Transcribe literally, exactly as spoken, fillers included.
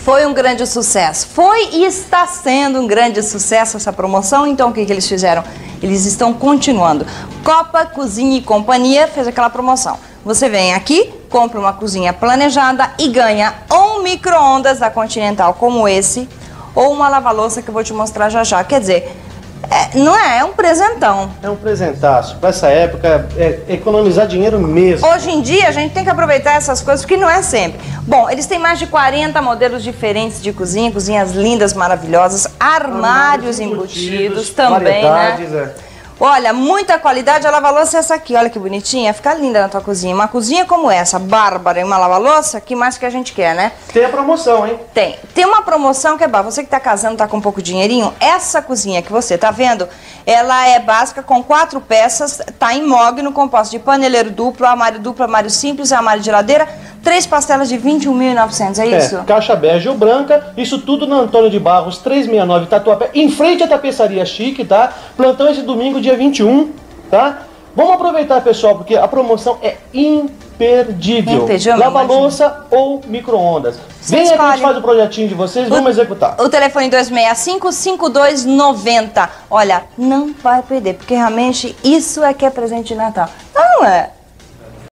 Foi um grande sucesso. Foi e está sendo um grande sucesso essa promoção. Então, o que, que eles fizeram? Eles estão continuando. Copa Cozinha e Companhia fez aquela promoção. Você vem aqui, compra uma cozinha planejada e ganha um micro-ondas da Continental como esse, ou uma lava-louça que eu vou te mostrar já já. Quer dizer, é, não é? É um presentão. É um presentaço. Para essa época, é economizar dinheiro mesmo. Hoje em dia, a gente tem que aproveitar essas coisas, porque não é sempre. Bom, eles têm mais de quarenta modelos diferentes de cozinha, cozinhas lindas, maravilhosas, armários, armários embutidos, embutidos também, né? É. Olha, muita qualidade. A lava-louça é essa aqui, olha que bonitinha, fica linda na tua cozinha. Uma cozinha como essa, bárbara, e uma lava-louça, que mais que a gente quer, né? Tem a promoção, hein? Tem. Tem uma promoção que é boa. Você que tá casando, tá com pouco dinheirinho, essa cozinha que você tá vendo, ela é básica com quatro peças, tá em mogno, composto de paneleiro duplo, armário duplo, armário simples, armário de geladeira, três pastelas de vinte e um mil e novecentos, é isso? É, caixa bege ou branca, isso tudo na Antônio de Barros trezentos e sessenta e nove, Tatuapé, em frente à tapeçaria chique, tá? Plantão esse domingo, dia vinte e um, tá? Vamos aproveitar, pessoal, porque a promoção é imperdível. Imperdível. Lava-louça ou micro-ondas. Vem aqui, a gente faz o projetinho de vocês, vamos executar. O telefone dois seis cinco, cinco dois nove zero. Olha, não vai perder, porque realmente isso é que é presente de Natal. Não é?